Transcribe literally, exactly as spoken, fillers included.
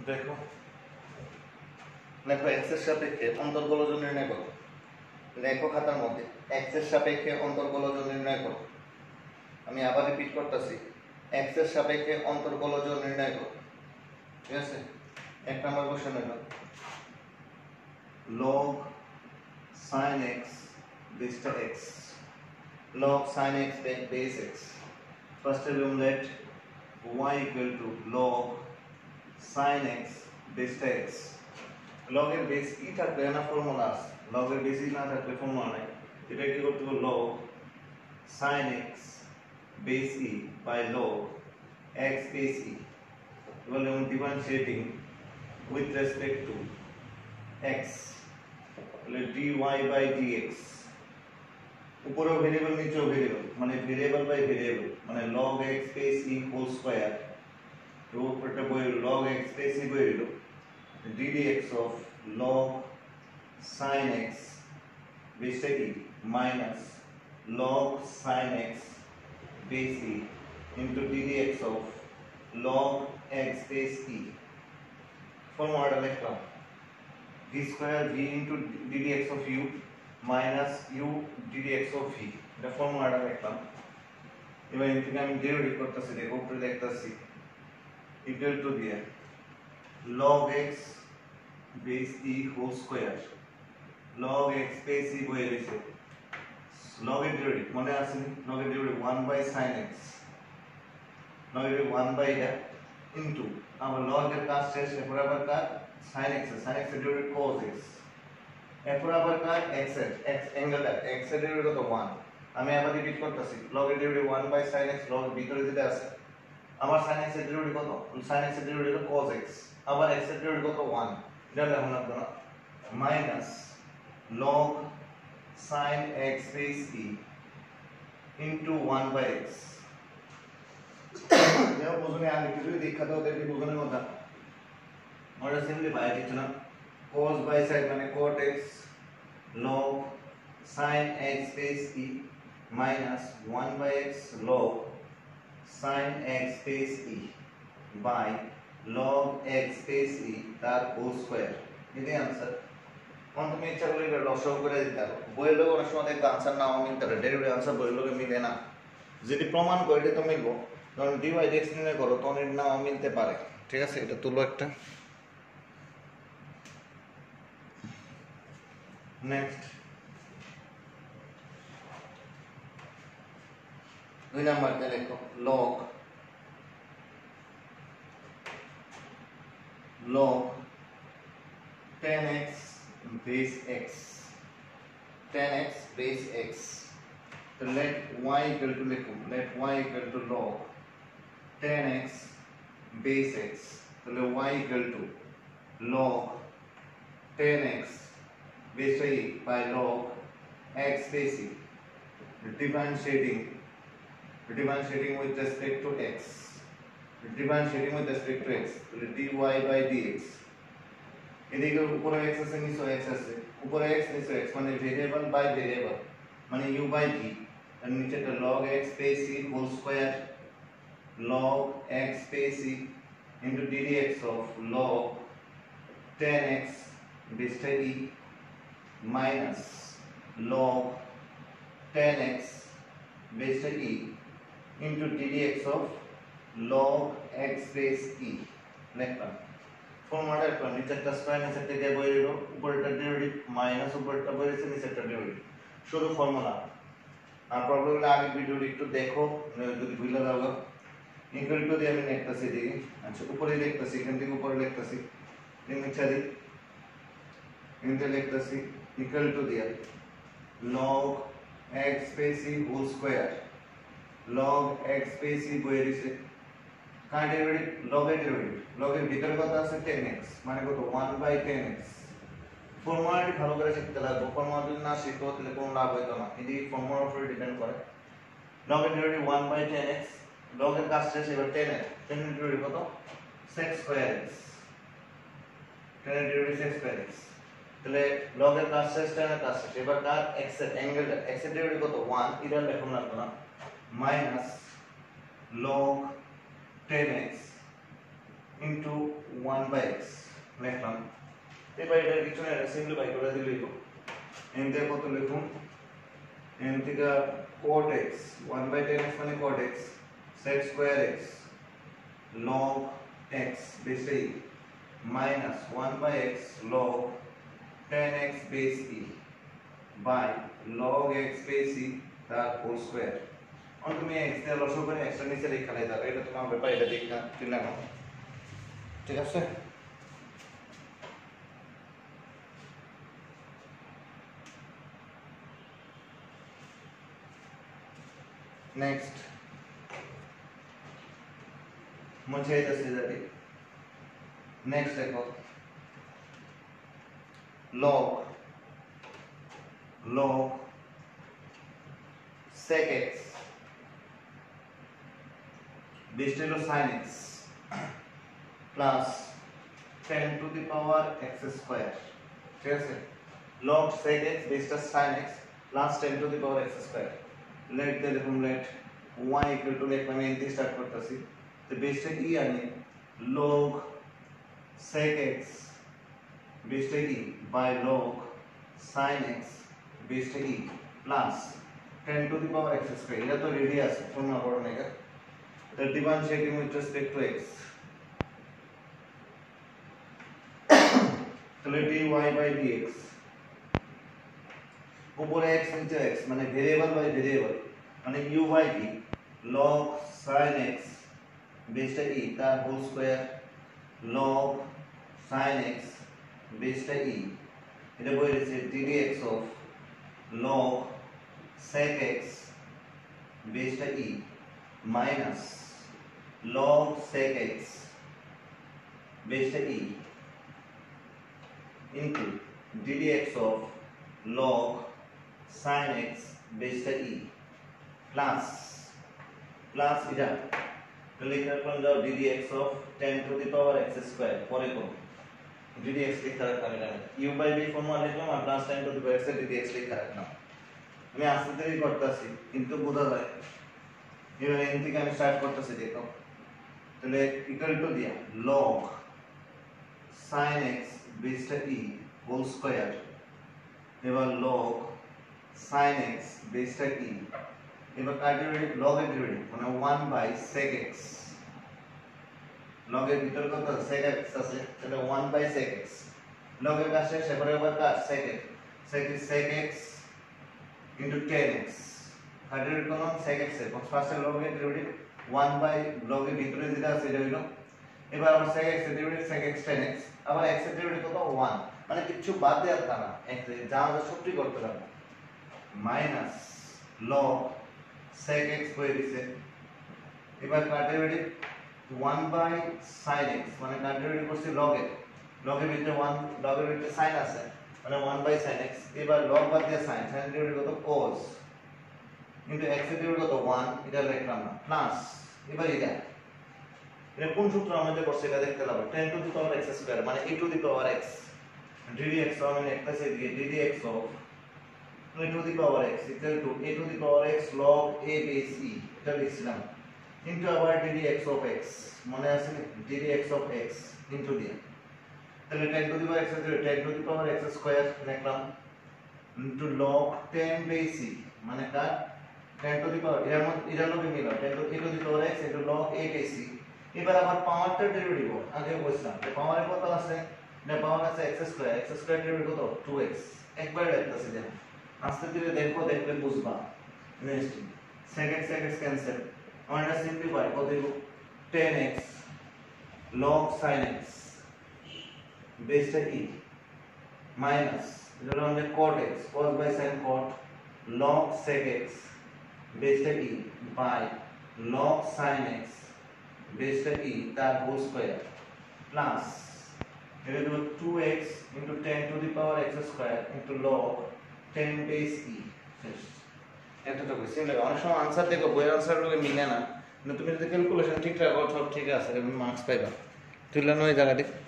দেখো দেখো x এর সাপেক্ষে অন্তর্গোলজ নির্ণয় করো। লেখো খাতার মধ্যে x এর সাপেক্ষে অন্তর্গোলজ নির্ণয় করো। আমি আবার রিপিট করতেছি, x এর সাপেক্ষে অন্তর্গোলজ নির্ণয় করো। ঠিক আছে, এক নম্বর কোশ্চেন হলো log sin x base x, log sin x base x. First let y equal to log sin x base x. log এর বেস ই থাকলে না ফর্মুলা আছে, log এর বেস ই না থাকলে ফর্মুলা নাই। এটা কি করতে হবে, log sin x base e by log x base e, এবার লিখুন differentiating with respect to x, তাহলে dy by dx, উপরেও ভেরিয়েবল নিচেও ভেরিয়েবল, মানে ভেরিয়েবল বাই ভেরিয়েবল, মানে log x base e whole square, উপরটা বই log x base e বই হলো ddx of log sin x base e minus log sin x base e into ddx of log x base e. ফর্মুলাটা লিখলাম v square v into ddx of u minus u ddx of v, এটা ফর্মুলাটা লিখলাম। এবার এর থেকে আমি derivative করতেছি, দেখো উপরে লিখতেছি ইকুয়াল টু দিয়ে log x base e whole square, log x base e বই রয়েছে, log এর ডেরিভেটিভ মনে আছে নি, log এর derivative one by sin x, log এর one by এটা ইনটু আবার log এর কাজ শেষ, এরপর আবার কাজ sin x, sin x এর ডেরিভেটিভ cos x, এরপর আবার কাজ x এর x অ্যাঙ্গেলটা x এর ডেরিভেটিভ কত one, আমি আবার রিপিট করতেছি log এর derivative one by sin x, log ভিতরে যেটা আছে আমার sin x এর ডেরিভেটিভ কত, sin x এর ডেরিভেটিভ cos x, আবার x এর ডেরিভেটিভ কত one, এটা লিখুন আপনারা minus log sin x base e into one by x। দেখো বুঝুনে আগে কিছু দীক্ষা দাও, দেখি বুঝুনের কথা আমরা সিম্পলিফাই দিচ্ছিলাম cos by side মানে cot x log sin x base e minus one by x log sin x base e by log x base e তার whole square, এটাই आंसर। কোন তুমি ইচ্ছা করলে এটা লসাগু করে দিতে পারো, বইয়ের লোক অনেক সময় দেখবে आंसर নাও মিলতে পারে, ডেরিভেটিভ आंसर বইয়ের লোকে মিলে না, যদি প্রমাণ করে এটা তো মিলবো, কারণ dy dx নির্ণয় করো তখন এর নাও মিলতে পারে। ঠিক আছে, এটা তুলো একটা। নেক্সট দুই নাম্বারটা লেখো log log ten x base x, ten x base x, so let y equal to लिखो let y equal to log ten x base x, so let y equal to log ten x base e by log x base e, differentiating differentiating with respect to x, differentiating with respect to x, so dy by dx, এদিকে উপরে x আছে নিচে x আছে, উপরে x নিচে x মানে variable by variable, মানে u by v, আর নিচেটা log x base e whole square log x base e into ddx of log ten x base e minus log ten x base e into ddx of log x base e লিখলাম। ফর্মুলাটা লিখলাম, নিচেরটা square নিচেরটা দিয়ে বই দিল, উপরেরটা derivative minus উপরেরটা বই দিয়েছে নিচেরটা ডেরিভেটিভ, শুধু ফর্মুলা। আর প্রবলেমটা আগে ভিডিওটি একটু দেখো যদি ভুলে যাও। ইকুয়াল টু দিয়ে আমি লিখতেছি দিকে, আচ্ছা উপরে লিখতেছি, এখান থেকে উপরে লিখতেছি নিচে দিই, এখানে লিখতেছি ইকুয়াল টু দিয়ে log x base e whole square log x base e বই দিয়েছে কার ডেরিভেটিভ, log এর ডেরিভেটিভ, log এর ভিতরে কত আছে ten x মানে কত one by ten x। ফর্মুলাটি ভালো করে শিখতে লাগবে, ফর্মুলা যদি না শিখো তাহলে কোনো লাভ হইতো না, এটি ফর্মুলার উপরে ডিপেন্ড করে। log এর derivative one by ten x, log এর কাজ শেষ, এবার ten x, ten এর ডেরিভেটিভ কত sec square x, ten এর ডেরিভেটিভ sec square x, তাহলে log এর কাজ শেষ, ten এর কাজ শেষ, এবার কার x এর অ্যাঙ্গেলটা x এর ডেরিভেটিভ কত one, এটা লিখুন না তোমরা minus log ten x into one by x লিখলাম এবার এটা কিছু না এটা সিম্পলিফাই করে দিলেই তো n থেকে কত লিখুন n থেকে cot x one by ten x মানে cot x sec square x log x base e minus one by x log ten x base e by log x base e তার whole square और तुम्हें x দিয়ে লসগু করে x এর নিচে লেখা লাগে এটা তোমার ব্যাপার এটা দেখা দিলাম ঠিক আছে नेक्स्ट मुझे इधर से इधर नेक्स्ट देखो log log sec x based on sin x plus ten to the power x square ঠিক আছে log sec x based on sin x plus ten to the power x square let the लिखूं let y equal to let मैं इनसे start करता सी तो base ten e आने log sec x base ten e by log sin x base ten e plus ten to the power x square ये तो radius formula पढ़ने का the differentiating with respect to x तो let dy by dx উপরে x নিচে x মানে variable by variable মানে u by v log sin x বেসটা e তার whole square log sin x বেসটা e এটা বই রয়েছে ddx of log sec x বেসটা e minus log sec x বেসটা e into ddx of log sin x base to e plus plus इधर तो लिखना अपन जाओ ddx of ten to the power x square परे को ddx लिखा रखा है u by v फॉर्मूला लिखना और plus ten to the power x ddx लिखा रखना मैं आस्ते तेरी करता सी किंतु बुधा जाए ये वाले इंती का मैं स्टार्ट करता सी देखो तो ले इक्वल टू दिया log sin x base to e whole square এবার log sin x base টা কি এবার কার ডেরিভেটিভ log এর ডেরিভেটিভ মানে one by sec x log এর ভিতর কত sec x আছে তাহলে one by sec x log এর কাছে সেপারে আবার কার sec x sec is sec x into ten x কার ডেরিভেটিভ কোন sec x এর ফার্স্ট log এর ডেরিভেটিভ one by log এর ভিতরে যেটা আছে এটা হলো এবার আবার sec x এর derivative sec x ten x আবার x এর ডেরিভেটিভ কত one মানে কিছু বাদ দেওয়ার তা না x যা আমরা সবটি করতে পারবো minus log sec x করে দিছে এবার কার derivative one by sin x মানে কার ডেরিভেটিভ করছি log এর log এর ভিতরে one log এর ভিতরে sin আছে মানে one by sin x এবার log বাদ দিয়ে sin sin এর ডেরিভেটিভ কত cos কিন্তু x এর ডেরিভেটিভ কত one এটা লিখলাম না প্লাস এবার এটা এটা কোন সূত্র আমাদের করছে এটা দেখতে লাগবে ten to the power x square মানে a to the power x ddx মানে একটা সে দিয়ে ddx of a to the power x equal to a to the power x log a base e এটা লিখছিলাম into আবার ddx of x মনে আছে ddx of x into দিয়ে তাহলে ten to the power x is ten to the power x square লিখলাম into log ten base e মানে কার ten to the power এর মত এর লগে মিলা ten to a to the power x into log a base e এবার আবার পাওয়ারটা derivative আগে বলছিলাম যে পাওয়ারে কত আছে না পাওয়ার আছে x square x square derivative কত two x একবার লিখতেছি দেখো আস্তে ধীরে দেখো দেখলে বুঝবা next sec x sec x cancel আমরা সিম্পলিফাই কত দেব ten x log sin x base টা e মাইনাস এটা হলো cot x cos by sin cot log sec x base টা e by log sin x base টা e তার whole square plus এটা হলো two x into ten to the power x square into log ten base e শেষ এটা তো বুঝছেন লাগে অনেক সময় आंसर দেখো বইয়ের आंसर লগে মিলে না কিন্তু তুমি যদি ক্যালকুলেশন ঠিক রাখো সব ঠিক আছে তুমি মার্কস পাইবা তুলনা ওই জায়গা দেখ